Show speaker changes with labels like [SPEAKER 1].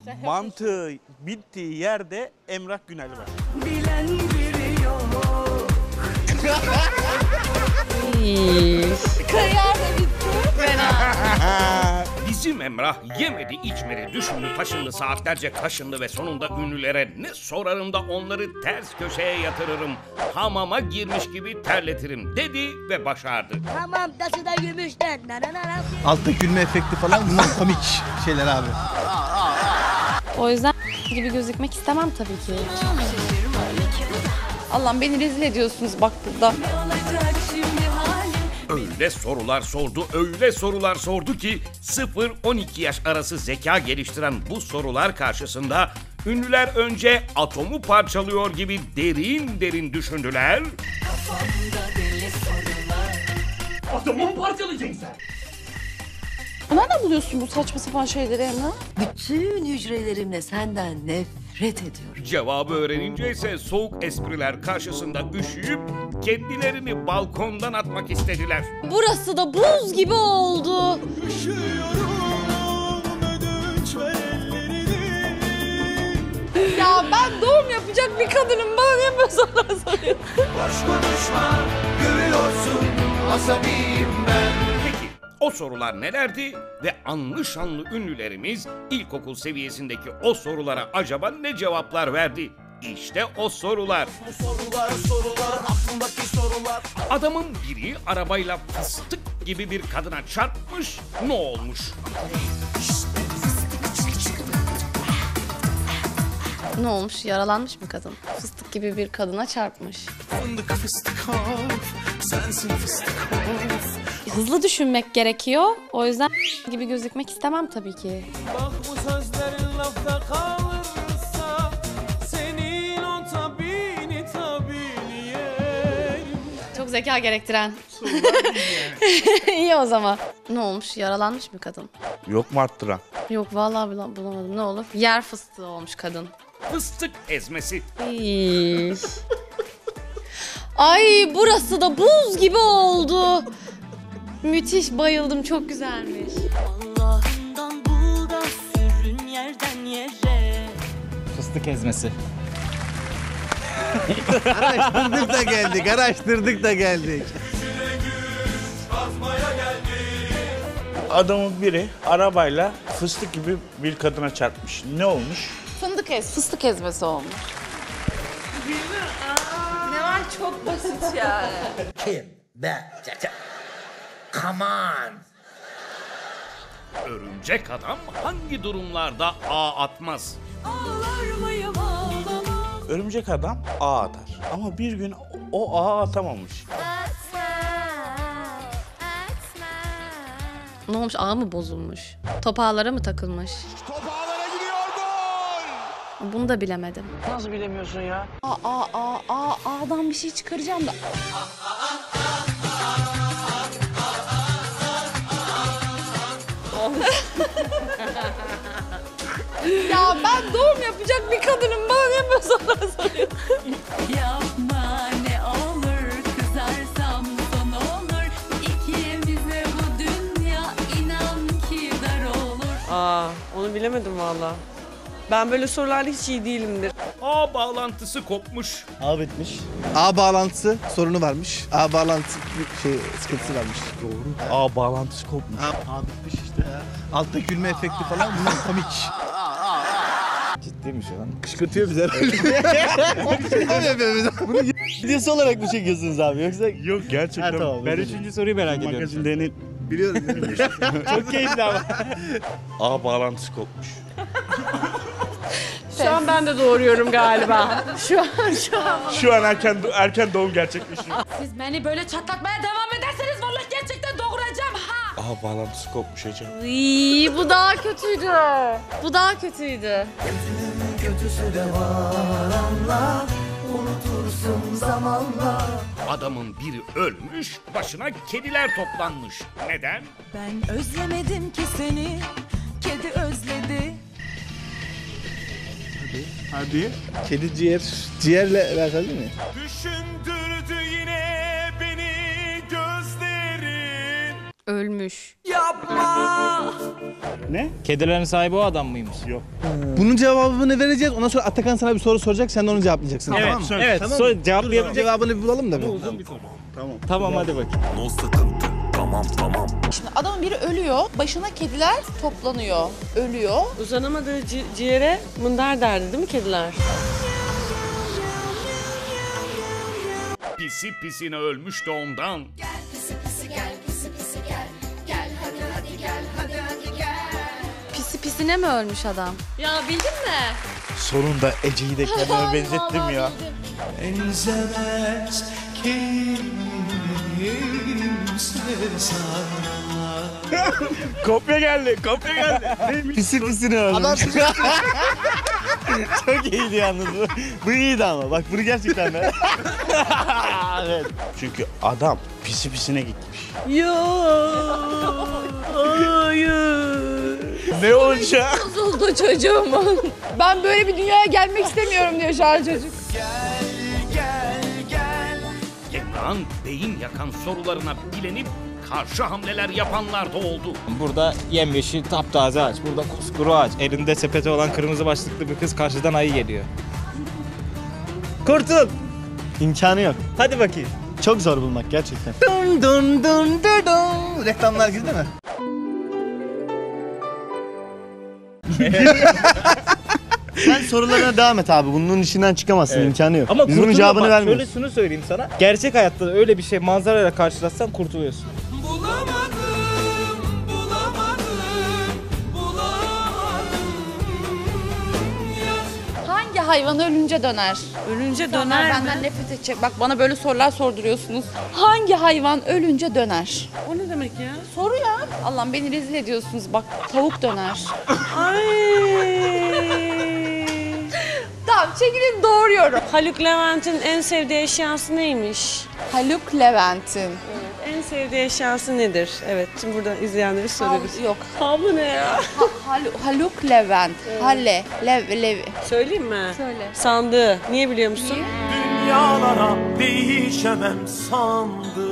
[SPEAKER 1] Mantığı bittiği yerde Emrah Günel'i var.
[SPEAKER 2] Bilen biri yok.
[SPEAKER 3] Kariyer de bitti. Fena.
[SPEAKER 4] Bizim Emrah yemedi içmedi düşündü taşındı saatlerce kaşındı ve sonunda ünlülere ne sorarım da onları ters köşeye yatırırım. Hamama girmiş gibi terletirim dedi ve başardı.
[SPEAKER 5] Tamam taşı da gümüşten.
[SPEAKER 6] Altta gülme efekti falan bunlar komik şeyler abi.
[SPEAKER 3] O yüzden gibi gözükmek istemem tabii ki. Allah'ım beni rezil ediyorsunuz bak burada.
[SPEAKER 4] Öyle sorular sordu ki 0-12 yaş arası zeka geliştiren bu sorular karşısında ünlüler önce atomu parçalıyor gibi derin derin düşündüler.
[SPEAKER 7] Atomu mu parçalayacaksın sen?
[SPEAKER 3] Nereden buluyorsun bu saçma sapan şeyleri Emrah?
[SPEAKER 2] Bütün hücrelerimle senden nefret ediyorum.
[SPEAKER 4] Cevabı öğrenince ise soğuk espriler karşısında üşüyüp kendilerini balkondan atmak istediler.
[SPEAKER 3] Burası da buz gibi oldu. Ya ben doğum yapacak bir kadınım. Bana niye böyle sorular soruyorsun?
[SPEAKER 4] Peki o sorular nelerdi ve anlı şanlı ünlülerimiz ilkokul seviyesindeki o sorulara acaba ne cevaplar verdi? İşte o sorular.
[SPEAKER 7] Sorular, aklımdaki sorular.
[SPEAKER 4] Adamın biri arabayla fıstık gibi bir kadına çarpmış, ne olmuş?
[SPEAKER 3] Ne olmuş? Yaralanmış mı kadın? Fıstık gibi bir kadına çarpmış.
[SPEAKER 7] Fındık fıstık of, sensin fıstık of.
[SPEAKER 3] Hızlı düşünmek gerekiyor. O yüzden gibi gözükmek istemem tabii ki.
[SPEAKER 7] Bak bu sözlerin lafta kalırsa, senin o tabini yerim.
[SPEAKER 3] Çok zeka gerektiren. İyi o zaman. Ne olmuş? Yaralanmış mı kadın?
[SPEAKER 1] Yok mu arttıran?
[SPEAKER 3] Yok vallahi bulamadım. Ne olur? Yer fıstığı olmuş kadın.
[SPEAKER 4] Fıstık ezmesi.
[SPEAKER 3] Ay burası da buz gibi oldu. Müthiş bayıldım çok güzelmiş.
[SPEAKER 2] Allah'ından bul da sürün yerden yere.
[SPEAKER 6] Fıstık ezmesi. Araştırdık da geldik.
[SPEAKER 1] Adamın biri arabayla fıstık gibi bir kadına çarpmış. Ne olmuş?
[SPEAKER 3] Fıstık ezmesi olmuş. Ne var çok basit yani.
[SPEAKER 7] Come on.
[SPEAKER 4] Örümcek adam hangi durumlarda ağ atmaz?
[SPEAKER 1] Örümcek adam ağ atar. Ama bir gün o ağ atamamış.
[SPEAKER 3] Ne olmuş ağı mı bozulmuş? Top ağlara mı takılmış?
[SPEAKER 7] Top ağlara gidiyor gol.
[SPEAKER 3] Bunu da bilemedim.
[SPEAKER 7] Nasıl bilemiyorsun ya?
[SPEAKER 3] Ağdan bir şey çıkaracağım da. Ya ben doğum yapacak bir kadınım. Bana niye böyle sorular soruyorsun?
[SPEAKER 2] Yapma ne olur kızarsam son olur. İkimize bu dünya inan ki dar olur.
[SPEAKER 8] Onu bilemedim valla. Ben böyle sorularda hiç iyi değilimdir.
[SPEAKER 4] Ağ bağlantısı kopmuş.
[SPEAKER 6] A bitmiş. A bağlantısı sorunu varmış. A bağlantısı sıkıntısı varmış. Doğru.
[SPEAKER 1] Ağ bağlantısı kopmuş.
[SPEAKER 6] A bitmiş işte ya. Altta gülme efekti falan bunlar komik.
[SPEAKER 1] Ciddi mi şu an?
[SPEAKER 6] Kışkırtıyor bize Bunu videosu olarak mı çekiyorsunuz abi yoksa?
[SPEAKER 1] Yok gerçekten.
[SPEAKER 6] Ha, tamam,
[SPEAKER 1] ben
[SPEAKER 6] özür
[SPEAKER 1] 3. soruyu merak ediyorum. Magazinlerin
[SPEAKER 6] Biliyorum.
[SPEAKER 1] çok keyifli ama. Ağ bağlantısı kopmuş.
[SPEAKER 8] Şu an ben de doğuruyorum galiba.
[SPEAKER 1] Şu an erken doğum gerçekleşiyor.
[SPEAKER 3] Siz beni böyle çatlatmaya devam ederseniz vallahi gerçekten doğuracağım ha.
[SPEAKER 1] Ağ bağlantısı kopmuş hocam.
[SPEAKER 3] Bu daha kötüydü. Bu daha kötüydü.
[SPEAKER 7] Kötüsü de var anla, unutursun zamanla.
[SPEAKER 4] Adamın biri ölmüş, başına kediler toplanmış. Neden?
[SPEAKER 2] Ben özlemedim ki seni, kedi özledi.
[SPEAKER 1] Hadi.
[SPEAKER 6] Kedi ciğerle alakalı değil mi?
[SPEAKER 7] Düşündürdü yine beni gözlerin.
[SPEAKER 3] Ölmüş.
[SPEAKER 7] Yapma
[SPEAKER 1] Ne?
[SPEAKER 9] Kedilerin sahibi o adam mıymış?
[SPEAKER 1] Yok.
[SPEAKER 6] Bunun cevabını vereceğiz. Ondan sonra Atakan sana bir soru soracak. Sen de onu cevaplayacaksın.
[SPEAKER 9] Evet,
[SPEAKER 6] Tamam mı?
[SPEAKER 9] evet.
[SPEAKER 6] Tamam.
[SPEAKER 9] Cevaplayabilecek.
[SPEAKER 6] Cevabını bir bulalım da bir.
[SPEAKER 9] Tamam hadi bakayım.
[SPEAKER 7] No sıkıntı, tamam tamam.
[SPEAKER 10] Şimdi adamın biri ölüyor, başına kediler toplanıyor, ölüyor.
[SPEAKER 8] Uzanamadığı ciğere mındar derdi değil mi kediler?
[SPEAKER 4] Pisi pisine ölmüş de ondan.
[SPEAKER 3] Pisi pisine mi ölmüş adam? Ya bildin mi?
[SPEAKER 1] Sonunda Ece'yi de kendime benzettim ya.
[SPEAKER 7] Benzemez kimse sana.
[SPEAKER 1] Kopya geldi, kopya geldi.
[SPEAKER 6] Pisi pisini öldü. Adam
[SPEAKER 1] Çok iyiydi yalnız bu. Bu iyiydi ama. Bak bunu gerçekten de. Evet. Çünkü adam pisi pisine gitmiş.
[SPEAKER 8] Ya. Hayır.
[SPEAKER 1] Ne olacak?
[SPEAKER 3] Bozuldu çocuğumun.
[SPEAKER 10] Ben böyle bir dünyaya gelmek istemiyorum diyor şu an çocuk.
[SPEAKER 4] Emrah'ın beyin yakan sorularına bilenip karşı hamleler yapanlar da oldu.
[SPEAKER 9] Burada yemyeşil taptaze ağaç, burada kuskuru ağaç. Elinde sepeti olan kırmızı başlıklı bir kız karşıdan ayı geliyor.
[SPEAKER 11] Kurtul. İmkanı yok.
[SPEAKER 9] Hadi bakayım.
[SPEAKER 11] Çok zor bulmak gerçekten.
[SPEAKER 6] dun dun dun dun dun. Reklamlar gibi değil mi?
[SPEAKER 11] Sen sorularına devam et abi. Bunun içinden çıkamazsın.
[SPEAKER 9] Evet.
[SPEAKER 11] İmkanı yok.
[SPEAKER 9] Ama
[SPEAKER 11] biz bunun
[SPEAKER 9] kurtulma
[SPEAKER 11] cevabını
[SPEAKER 9] bak,
[SPEAKER 11] vermiyoruz.
[SPEAKER 9] şöyle şunu söyleyeyim sana. Gerçek hayatta da öyle bir şey manzarayla karşılaşsan kurtuluyorsun.
[SPEAKER 10] Hangi hayvan ölünce döner?
[SPEAKER 8] Ölünce
[SPEAKER 10] İnsanlar
[SPEAKER 8] döner mi?
[SPEAKER 10] benden nefret edecek. Bak bana böyle sorular sorduruyorsunuz. Hangi hayvan ölünce döner?
[SPEAKER 8] O ne demek ya?
[SPEAKER 10] Soru ya. Allah'ım beni rezil ediyorsunuz. Bak tavuk döner.
[SPEAKER 8] Ay.
[SPEAKER 10] Tamam çekilin doğruyorum.
[SPEAKER 8] Haluk Levent'in en sevdiği eşyası neymiş?
[SPEAKER 10] Haluk Levent'in.
[SPEAKER 8] En sevdiği eşyası nedir? Evet, şimdi burada izleyenlere soruyoruz.
[SPEAKER 10] Yok.
[SPEAKER 8] Havlu ne ya?
[SPEAKER 10] Haluk Levent. Halle. Lev.
[SPEAKER 8] Söyleyeyim mi?
[SPEAKER 10] Söyle.
[SPEAKER 8] Sandığı. Niye biliyor musun?
[SPEAKER 7] Dünyalara değişemem sandım.